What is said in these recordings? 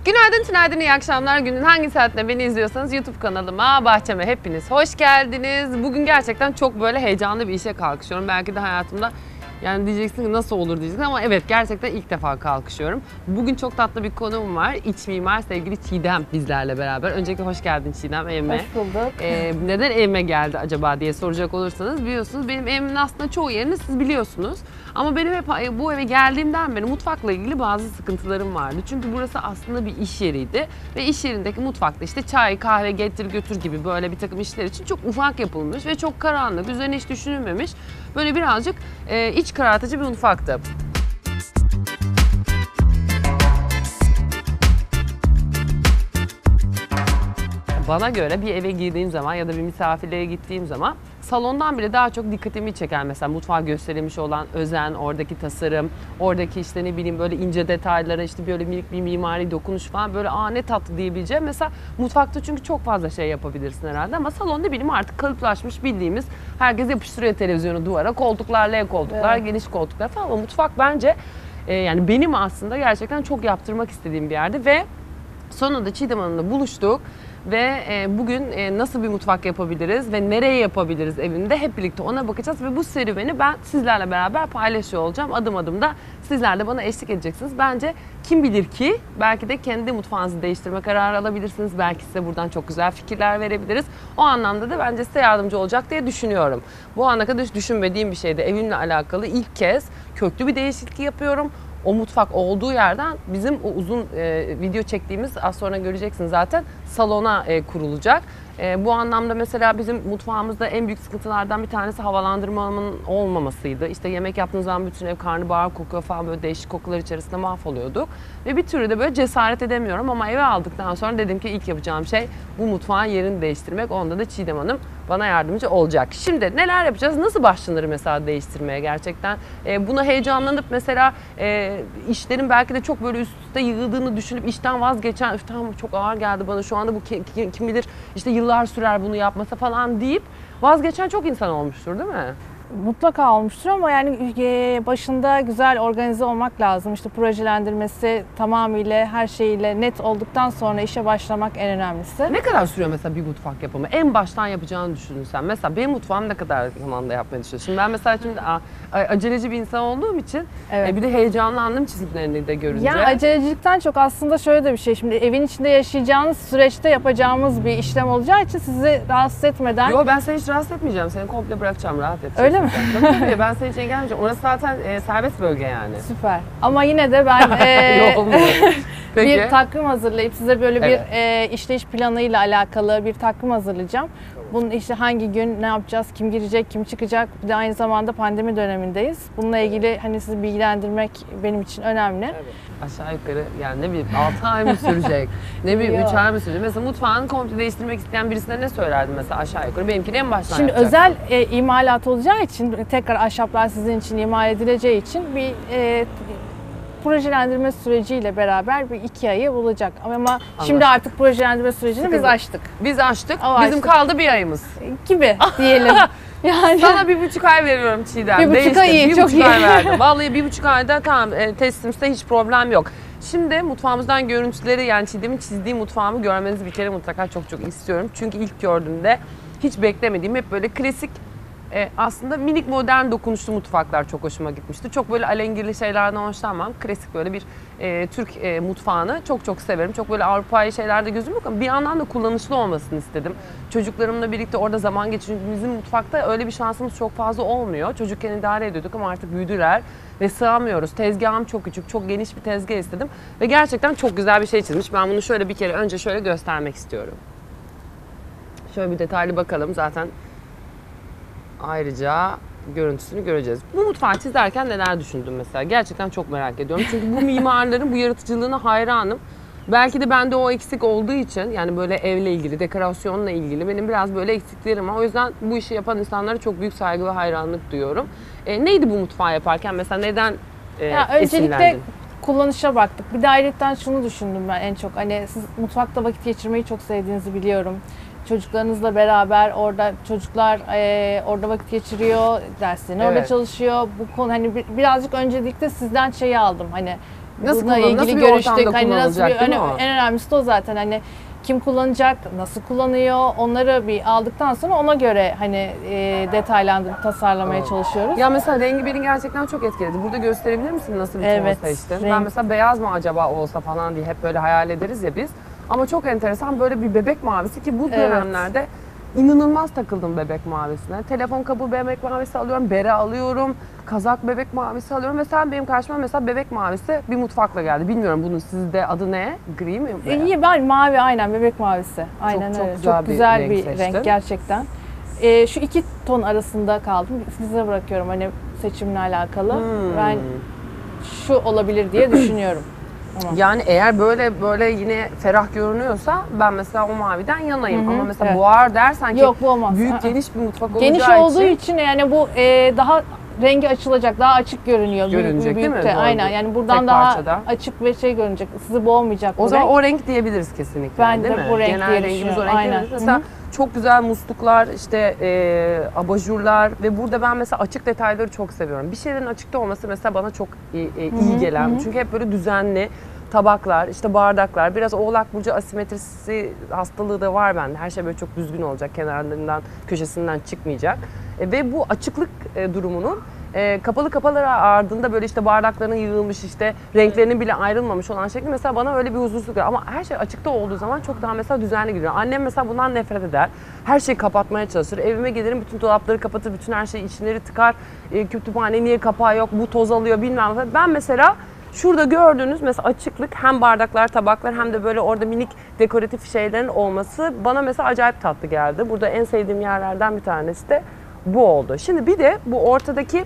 Günaydın, tünaydın, iyi akşamlar. Günün hangi saatinde beni izliyorsanız YouTube kanalıma, bahçeme hepiniz hoş geldiniz. Bugün gerçekten çok böyle heyecanlı bir işe kalkışıyorum. Belki de hayatımda yani diyeceksin ki nasıl olur diyeceksin ama evet gerçekten ilk defa kalkışıyorum. Bugün çok tatlı bir konuğum var. İç mimar sevgili Çiğdem bizlerle beraber. Öncelikle hoş geldin Çiğdem evime. Hoş bulduk. Neden evime geldi acaba diye soracak olursanız biliyorsunuz benim evimin aslında çoğu yerini siz biliyorsunuz. Ama benim hep bu eve geldiğimden beri mutfakla ilgili bazı sıkıntılarım vardı. Çünkü burası aslında bir iş yeriydi ve iş yerindeki mutfakta işte çay, kahve, getir götür gibi böyle bir takım işler için çok ufak yapılmış ve çok karanlık, üzerine hiç düşünülmemiş. Böyle birazcık iç karartıcı bir mutfaktı. Bana göre bir eve girdiğim zaman ya da bir misafirliğe gittiğim zaman salondan bile daha çok dikkatimi çeken mesela mutfağa gösterilmiş olan özen, oradaki tasarım, oradaki işte ne bileyim böyle ince detaylara işte böyle minik bir mimari dokunuş falan böyle ne tatlı diyebileceğim. Mesela mutfakta çünkü çok fazla şey yapabilirsin herhalde ama salon ne bileyim artık kalıplaşmış bildiğimiz herkes yapıştırıyor televizyonu duvara, koltuklar, L koltuklar, evet, geniş koltuklar falan ama mutfak bence yani benim aslında gerçekten çok yaptırmak istediğim bir yerdi ve sonunda Çiğdem Hanım'la buluştuk. Ve bugün nasıl bir mutfak yapabiliriz ve nereye yapabiliriz evinde hep birlikte ona bakacağız. Ve bu serüveni ben sizlerle beraber paylaşıyor olacağım. Adım adım da sizler de bana eşlik edeceksiniz. Bence kim bilir ki belki de kendi mutfağınızı değiştirme kararı alabilirsiniz. Belki size buradan çok güzel fikirler verebiliriz. O anlamda da bence size yardımcı olacak diye düşünüyorum. Bu ana kadar hiç düşünmediğim bir şeydi. Evimle alakalı ilk kez köklü bir değişiklik yapıyorum. O mutfak olduğu yerden bizim o uzun video çektiğimiz az sonra göreceksiniz zaten salona kurulacak. Bu anlamda mesela bizim mutfağımızda en büyük sıkıntılardan bir tanesi havalandırmanın olmamasıydı. İşte yemek yaptığımız zaman bütün ev karnabahar kokuyor falan böyle değişik kokular içerisinde mahvoluyorduk. Ve bir türlü de böyle cesaret edemiyorum ama eve aldıktan sonra dedim ki ilk yapacağım şey bu mutfağın yerini değiştirmek. Onda da Çiğdem Hanım bana yardımcı olacak. Şimdi neler yapacağız? Nasıl başlanır mesela değiştirmeye gerçekten? Buna heyecanlanıp mesela işlerin belki de çok böyle üst üste yığıldığını düşünüp işten vazgeçen, tamam çok ağır geldi bana şu anda bu kim bilir işte yıllar sürer bunu yapmasa falan deyip vazgeçen çok insan olmuştur değil mi? Mutlaka olmuştur ama yani başında güzel organize olmak lazım. İşte projelendirmesi tamamıyla her şeyiyle net olduktan sonra işe başlamak en önemlisi. Ne kadar sürüyor mesela bir mutfak yapımı? En baştan yapacağını düşünün sen. Mesela benim mutfağım ne kadar zamanda yapmayı düşünüyorsun? Şimdi ben mesela aceleci bir insan olduğum için evet, bir de heyecanlandım çizimlerini de görünce. Yani acelecilikten çok aslında şöyle de bir şey. Şimdi evin içinde yaşayacağınız süreçte yapacağımız bir işlem olacağı için sizi rahatsız etmeden... Yo ben seni hiç rahatsız etmeyeceğim. Seni komple bırakacağım, rahat et. Öyle mi? Tabii ben seni hiç engellemeyeceğim. Orası zaten serbest bölge yani. Süper. Ama yine de ben bir takvim hazırlayıp size böyle bir işleyiş planıyla alakalı bir takvim hazırlayacağım. Bunun işte hangi gün ne yapacağız, kim girecek, kim çıkacak. Bir de aynı zamanda pandemi dönemindeyiz. Bununla ilgili hani sizi bilgilendirmek benim için önemli. Evet. Aşağı yukarı yani ne bileyim 6 ay mı sürecek, ne bileyim 3 ay mı sürecek. Mesela mutfağını komple değiştirmek isteyen birisine ne söylerdin mesela aşağı yukarı? Benimkini en baştan şimdi yapacaksın. Özel imalat olacağı için tekrar ahşaplar sizin için imal edileceği için bir projelendirme süreciyle beraber bir 2 ayı bulacak. Ama anladım, şimdi artık projelendirme sürecini biz açtık. Biz açtık. Bizim kaldı bir ayımız. Gibi diyelim. Yani sana 1,5 ay veriyorum Çiğdem. 1,5 ay iyi, çok iyi. Ay verdim. Vallahi 1,5 ayda tamam teslimse hiç problem yok. Şimdi mutfağımızdan görüntüleri yani Çiğdem'in çizdiği mutfağımı görmenizi bir kere mutlaka çok istiyorum. Çünkü ilk gördüğümde hiç beklemediğim hep böyle klasik aslında minik modern dokunuşlu mutfaklar çok hoşuma gitmişti. Çok böyle alengirli şeylerden hoşlanmam. Klasik böyle bir Türk mutfağını çok severim. Çok böyle Avrupa'yı şeylerde gözüm yok ama bir yandan da kullanışlı olmasını istedim. Çocuklarımla birlikte orada zaman geçirdik. Bizim mutfakta öyle bir şansımız çok fazla olmuyor. Çocukken idare ediyorduk ama artık büyüdüler ve sığamıyoruz. Tezgahım çok küçük, çok geniş bir tezgah istedim. Ve gerçekten çok güzel bir şey çizmiş. Ben bunu şöyle bir kere önce şöyle göstermek istiyorum. Şöyle bir detaylı bakalım zaten. Ayrıca görüntüsünü göreceğiz. Bu mutfağı çizerken neler düşündün mesela? Gerçekten çok merak ediyorum. Çünkü bu mimarların bu yaratıcılığına hayranım. Belki de bende o eksik olduğu için yani böyle evle ilgili, dekorasyonla ilgili benim biraz böyle eksiklerim var. O yüzden bu işi yapan insanlara çok büyük saygı ve hayranlık duyuyorum. Neydi bu mutfağı yaparken mesela neden öncelikle kullanışa baktık. Bir de ayrıca şunu düşündüm ben en çok. Hani siz mutfakta vakit geçirmeyi çok sevdiğinizi biliyorum. Çocuklarınızla beraber orada çocuklar orada vakit geçiriyor, derslerini orada çalışıyor. Bu konu hani birazcık öncelikle sizden şeyi aldım. Hani Nasıl bununla nasıl ilgili bir ortamda görüştük. Hani nasıl kullanılacak, değil mi o? en önemlisi de o zaten. Hani kim kullanacak, nasıl kullanıyor, onları bir aldıktan sonra ona göre hani detaylandırıp tasarlamaya çalışıyoruz. Ya mesela rengi beni gerçekten çok etkiledi. Burada gösterebilir misin nasıl bir Evet, ton seçtin? renk. Ben mesela beyaz mı acaba olsa falan diye hep böyle hayal ederiz ya biz. Ama çok enteresan böyle bir bebek mavisi ki bu Evet. dönemlerde inanılmaz takıldım bebek mavisine. Telefon kabuğu bebek mavisi alıyorum, bere alıyorum, kazak bebek mavisi alıyorum ve sen benim karşıma mesela bebek mavisi bir mutfakla geldi. Bilmiyorum bunun sizde adı ne? Gri mi? İyi, ben mavi, aynen bebek mavisi. Aynen çok öyle. güzel Çok bir güzel renk bir seçtin. renk gerçekten. Şu 2 ton arasında kaldım. Size bırakıyorum hani seçimle alakalı. Ben şu olabilir diye düşünüyorum. Ama. Yani eğer böyle yine ferah görünüyorsa ben mesela o maviden yanayım. Ama mesela evet. boğar dersen ki Yok, bu olmaz. büyük geniş bir mutfak olacağı Geniş olduğu için yani bu daha rengi açılacak, daha açık görünüyor. Görünecek, değil mi? Büyükte. Doğru. Aynen, yani buradan Tek daha parçada. açık ve şey görünecek. Sizi boğmayacak o bu zaman renk. o renk diyebiliriz kesinlikle, Ben değil de mi? bu renk Genel diye rengimiz o düşünüyorum. renk Aynen. diyebiliriz. Mesela çok güzel musluklar, işte abajurlar ve burada ben mesela açık detayları çok seviyorum. Bir şeylerin açıkta olması mesela bana çok iyi gelen. Çünkü hep böyle düzenli tabaklar, işte bardaklar, biraz Oğlak Burcu asimetrisi hastalığı da var bende. Her şey böyle çok düzgün olacak, kenarlarından, köşesinden çıkmayacak. Ve bu açıklık durumunun kapalı ardında böyle işte bardakların yığılmış, işte renklerinin bile ayrılmamış olan şekli mesela bana öyle bir huzursuzluk var. Ama her şey açıkta olduğu zaman çok daha mesela düzenli gidiyor. Annem mesela bundan nefret eder. Her şeyi kapatmaya çalışır. Evime gelirim, bütün dolapları kapatır, bütün her şeyi içleri tıkar. Kütüphane niye kapağı yok, bu toz alıyor bilmem ne. Ben mesela şurada gördüğünüz mesela açıklık, hem bardaklar, tabaklar hem de böyle orada minik dekoratif şeylerin olması bana mesela acayip tatlı geldi. Burada en sevdiğim yerlerden bir tanesi de bu oldu. Şimdi bir de bu ortadaki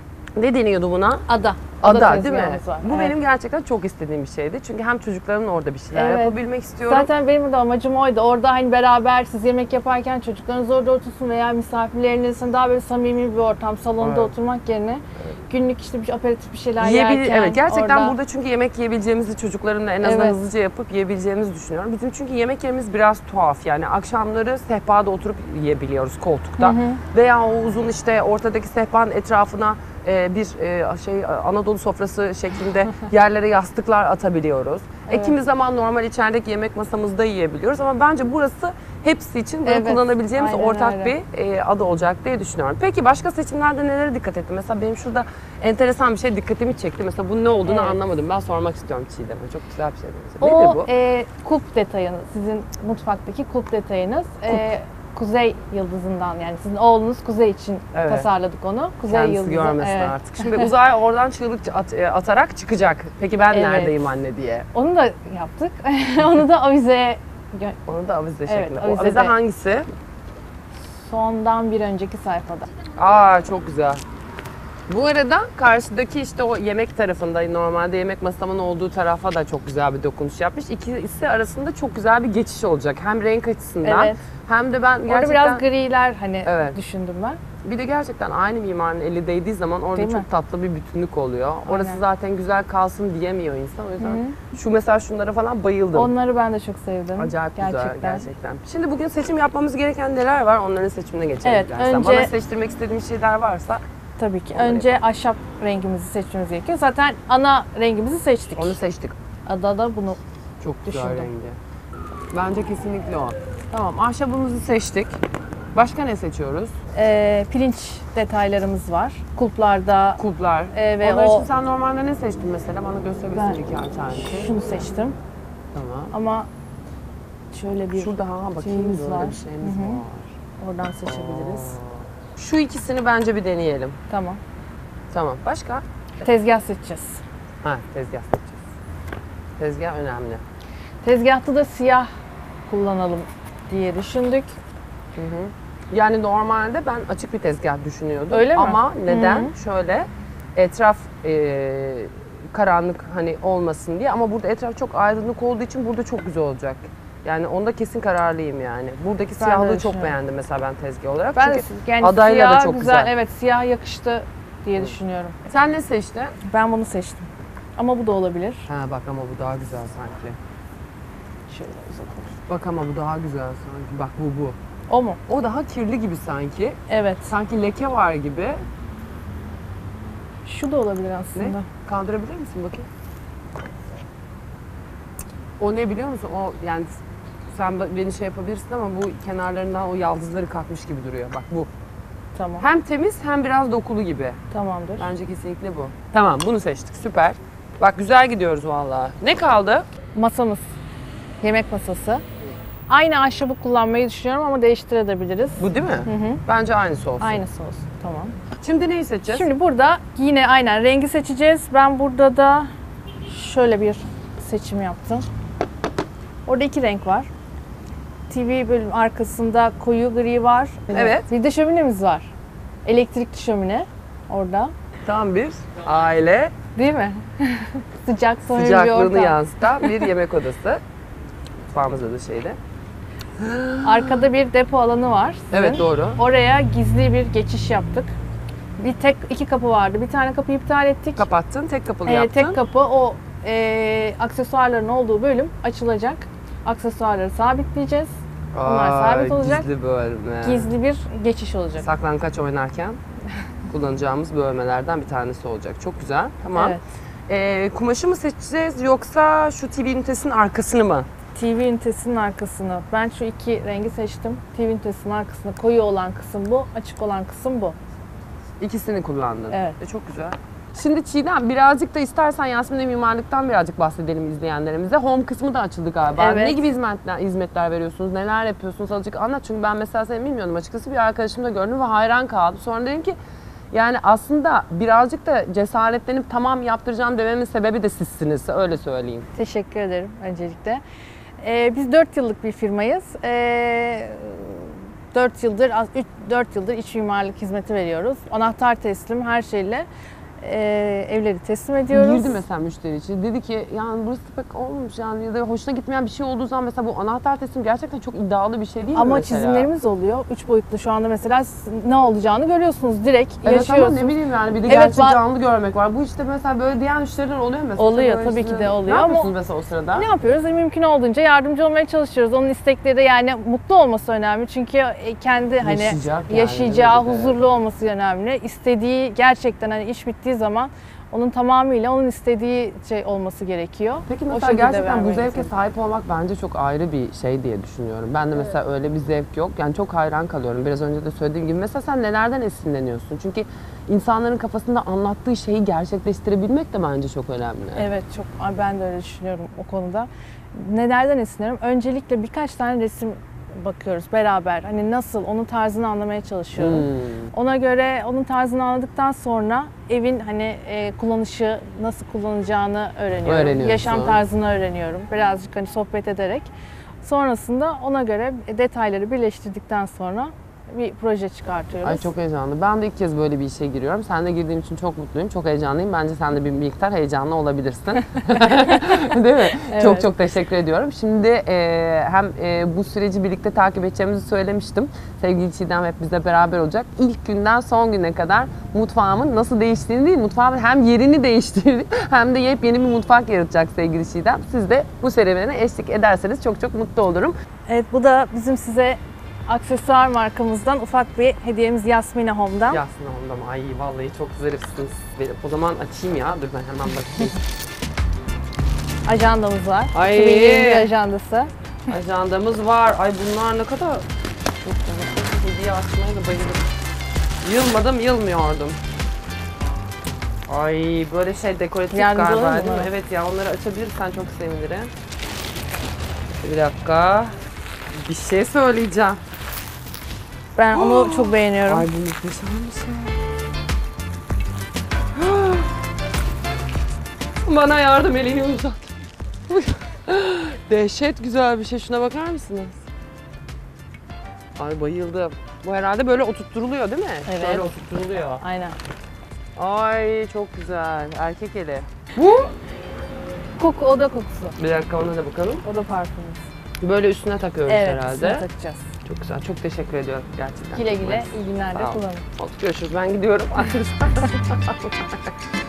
ne deniyordu buna? Ada Değil mi? tezgahımız var. Bu Evet. benim gerçekten çok istediğim bir şeydi. Çünkü hem çocukların orada bir şeyler Evet. yapabilmek istiyorum. Zaten benim de amacım oydu. Orada hani beraber siz yemek yaparken çocuklarınız orada otursun veya misafirleriniz daha böyle samimi bir ortam, salonda Evet. oturmak yerine günlük işte bir aperatif bir şeyler yerken Evet, gerçekten orada... burada çünkü yemek yiyebileceğimizi çocuklarımla en azından Evet. hızlıca yapıp yiyebileceğimizi düşünüyorum. Bizim çünkü yemek yerimiz biraz tuhaf. Yani akşamları sehpada oturup yiyebiliyoruz koltukta. Veya o uzun işte ortadaki sehpanın etrafına bir Anadolu sofrası şeklinde yerlere yastıklar atabiliyoruz. Evet. Kimi zaman normal içerideki yemek masamızda yiyebiliyoruz ama bence burası hepsi için böyle Evet, kullanabileceğimiz aynen ortak öyle. bir adı olacak diye düşünüyorum. Peki başka seçimlerde nelere dikkat ettin? Mesela benim şurada enteresan bir şey dikkatimi çekti. Mesela bunun ne olduğunu Evet. anlamadım. Ben sormak istiyorum Çiğdem'e. Çok güzel bir şey benziyor. Nedir O bu? kulp detayınız, sizin mutfaktaki kulp detayınız. Kuzey yıldızından, yani sizin oğlunuz Kuzey için Evet. tasarladık onu. Kuzey Kendisi yıldızı. görmesin evet. artık. Şimdi uzay oradan çığlık atarak çıkacak. Peki ben Evet. neredeyim anne diye. Onu da yaptık. Onu da avizeye Onu da avize Evet, şeklinde. O avizede. avize hangisi? sondan bir önceki sayfada. Aa, çok güzel. Bu arada karşıdaki işte o yemek tarafında, normalde yemek masamın olduğu tarafa da çok güzel bir dokunuş yapmış. İkisi arasında çok güzel bir geçiş olacak. Hem renk açısından Evet. hem de ben Orada gerçekten... biraz griler hani Evet. düşündüm ben. Bir de gerçekten aynı mimarın eli değdiği zaman orada Değil mi? çok tatlı bir bütünlük oluyor. Orası Aynen. zaten güzel kalsın diyemiyor insan. O yüzden şu mesela şunlara falan bayıldım. Onları ben de çok sevdim. Acayip gerçekten. güzel gerçekten. Şimdi bugün seçim yapmamız gereken neler var? Onların seçimine geçelim. Evet, istersen. önce- Bana seçtirmek istediğin şeyler varsa Tabii ki. Onları Önce ahşap rengimizi seçmemiz gerekiyor. Zaten ana rengimizi seçtik. onu seçtik. Ada da bunu Çok güzel Düşündüm. rengi. Bence kesinlikle o. Tamam, ahşabımızı seçtik. Başka ne seçiyoruz? pirinç detaylarımız var. Kulplarda Kulplar. ve Onlar o- için sen normalde ne seçtin mesela? Bana gösterebilirsin Ben iki alternatif. şunu seçtim. Tamam. Ama şöyle bir Şurada bakayım şeyimiz böyle var. bir şeyimiz Hı hı. var. Oradan seçebiliriz. Şu ikisini bence bir deneyelim. Tamam. Tamam. Başka? Tezgah seçeceğiz. Ha, tezgah seçeceğiz. Tezgah önemli. Tezgahta da siyah kullanalım diye düşündük. Yani normalde ben açık bir tezgah düşünüyordum. Öyle mi? Ama neden? Hı. Şöyle etraf karanlık hani olmasın diye, ama burada etraf çok aydınlık olduğu için burada çok güzel olacak. Yani onda kesin kararlıyım yani. Buradaki Ben de siyahlığı çok düşünüyorum. beğendim mesela ben tezgah olarak. Ben Çünkü yani adayla da siyah çok güzel. Evet, siyah yakıştı diye düşünüyorum. Sen ne seçtin? Ben bunu seçtim. Ama bu da olabilir. Ha bak, ama bu daha güzel sanki. Şöyle uzatalım. Bak ama bu daha güzel sanki. Bak bu. O mu? O daha kirli gibi sanki. Evet. Sanki leke var gibi. Şu da olabilir Ne? aslında. Kaldırabilir misin bakayım? O ne biliyor musun? O yani sen beni şey yapabilirsin ama bu kenarlarından o yaldızları kalkmış gibi duruyor. Bak bu. Tamam. Hem temiz hem biraz dokulu gibi. Tamamdır. Bence kesinlikle bu. Tamam bunu seçtik. Süper. Bak güzel gidiyoruz vallahi. Ne kaldı? Masamız. Yemek masası. Aynı ahşabı kullanmayı düşünüyorum ama değiştirebiliriz. Bu değil mi? Bence aynısı olsun. Aynısı olsun. Tamam. Şimdi neyi seçeceğiz? Şimdi burada yine aynen rengi seçeceğiz. Ben burada da şöyle bir seçim yaptım. Orada 2 renk var. TV bölüm arkasında koyu gri var. Evet. Bir de şöminemiz var. Elektrikli şömine orada. Tam bir aile Değil mi? Sıcak, samimi bir sıcaklığını ortam. yansıtan bir yemek odası. Mutfağımızda da şeyde. Arkada bir depo alanı var sizin. Evet doğru. Oraya gizli bir geçiş yaptık. İki kapı vardı. Bir tane kapıyı iptal ettik. Kapattın, tek kapılı yaptın. Tek kapı o aksesuarların olduğu bölüm açılacak. Aksesuarları sabitleyeceğiz. Bunlar sabit olacak. Gizli bölme. Gizli bir geçiş olacak. Saklankaç oynarken kullanacağımız bölmelerden bir tanesi olacak. Çok güzel. Tamam. Evet. Kumaşı mı seçeceğiz yoksa şu TV ünitesinin arkasını mı? TV ünitesinin arkasını. Ben şu 2 rengi seçtim. TV ünitesinin arkasında koyu olan kısım bu, açık olan kısım bu. İkisini kullandın. Evet. Çok güzel. Şimdi Çiğdem birazcık da istersen Yasmin'le mimarlıktan birazcık bahsedelim izleyenlerimize. Home kısmı da açıldı galiba. Evet. Ne gibi hizmetler veriyorsunuz? Neler yapıyorsunuz? Azıcık anlat. Çünkü ben mesela seni bilmiyordum açıkçası. Bir arkadaşımda gördüm ve hayran kaldım. Sonra dedim ki yani aslında birazcık da cesaretlenip tamam yaptıracağım dememin sebebi de sizsiniz. Öyle söyleyeyim. Teşekkür ederim öncelikle. Biz 4 yıllık bir firmayız. 4 yıldır iç mimarlık hizmeti veriyoruz. Anahtar teslim her şeyle evleri teslim ediyoruz. Girdi mesela müşteri için. Dedi ki yani burası pek olmamış yani ya da hoşuna gitmeyen bir şey olduğu zaman mesela bu anahtar teslim gerçekten çok iddialı bir şey değil mi Ama mesela? çizimlerimiz oluyor. 3 boyutlu şu anda mesela ne olacağını görüyorsunuz. Direkt Evet yaşıyorsunuz. ama ne bileyim yani bir de Evet, gerçek canlı görmek var. Bu işte mesela böyle diğer müşteriler oluyor mesela. Oluyor, Böyle tabii işte, ki de oluyor Ne ama yapıyorsunuz mesela o sırada? Ne yapıyoruz? Mümkün olduğunca yardımcı olmaya çalışıyoruz. Onun istekleri yani mutlu olması önemli. Çünkü kendi hani Yaşayacak yani, yaşayacağı, değil mi? huzurlu olması önemli. İstediği gerçekten hani iş bittiği zaman onun tamamıyla onun istediği şey olması gerekiyor. Peki O mesela şekilde gerçekten bu vermeye zevke çalışıyoruz. sahip olmak bence çok ayrı bir şey diye düşünüyorum. Ben de mesela öyle bir zevk yok. Yani çok hayran kalıyorum. Biraz önce de söylediğim gibi. Mesela sen nelerden esinleniyorsun? Çünkü insanların kafasında anlattığı şeyi gerçekleştirebilmek de bence çok önemli. Evet, çok ben de öyle düşünüyorum o konuda. Nelerden esinleniyorum? Öncelikle birkaç tane resim bakıyoruz beraber. Hani nasıl, onun tarzını anlamaya çalışıyorum. Ona göre onun tarzını anladıktan sonra evin hani kullanışı, nasıl kullanacağını öğreniyorum. Yaşam tarzını öğreniyorum. Birazcık hani sohbet ederek. Sonrasında ona göre detayları birleştirdikten sonra bir proje çıkartıyoruz. Ay çok heyecanlı. Ben de ilk kez böyle bir işe giriyorum. Sen de girdiğim için çok mutluyum. Çok heyecanlıyım. Bence sen de bir miktar heyecanlı olabilirsin. Değil mi? Evet. Çok çok teşekkür ediyorum. Şimdi hem bu süreci birlikte takip edeceğimizi söylemiştim. Sevgili Çiğdem hep bizle beraber olacak. İlk günden son güne kadar mutfağımın nasıl değiştiğini değil, mutfağımın hem yerini değiştirdi hem de yepyeni bir mutfak yaratacak sevgili Çiğdem. Siz de bu serüvene eşlik ederseniz çok çok mutlu olurum. Evet, bu da bizim size aksesuar markamızdan ufak bir hediyemiz Yasmine Home'dan. Yasmin Hanım'dan. Ay vallahi çok zarifsiniz. O zaman açayım ya. Dur ben hemen bakayım. Ajandamız var. Ay. 2021 ajandası. Ajandamız var. Ay bunlar ne kadar çok güzel. Hediye açmaya da bayılırım. Yılmadım, yılmıyordum. Ay böyle şey dekoratif Yardımcı galiba olayım mı değil mi? bana? Evet ya onları açabilirsen çok sevinirim. Bir dakika. Bir şey söyleyeceğim. Ben onu çok beğeniyorum. Ay bu muhteşem bir şey. Bana yardım elini uzat. Dehşet güzel bir şey. Şuna bakar mısınız? Ay bayıldım. Bu herhalde böyle oturtturuluyor değil mi? Evet. Böyle oturtturuluyor. Aynen. Ay çok güzel. Erkek eli. Bu? Koku, oda kokusu. Bir dakika ona da bakalım. Oda parfümümüz. Böyle üstüne takıyoruz Evet, herhalde. üstüne takacağız. Çok güzel. Çok teşekkür ediyorum gerçekten. Güle Çok güle, mersi. iyi günlerde Sağ ol. kullanın. Görüşürüz. Ben gidiyorum.